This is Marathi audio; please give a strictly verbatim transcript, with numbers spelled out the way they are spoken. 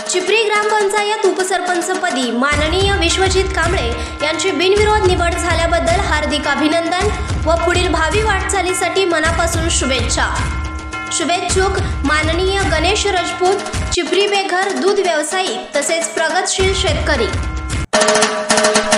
चिपरी ग्रामपंचायत उपसरपंचपदी माननीय विश्वजित कांबळे यांची बिनविरोध निवड झाल्याबद्दल हार्दिक अभिनंदन व पुढील भावी वाटचालीसाठी मनापासून शुभेच्छा। शुभेच्छुक माननीय गणेश राजपूत, चिपरी बेघर दूध व्यावसायिक तसेच प्रगतशील शेतकरी।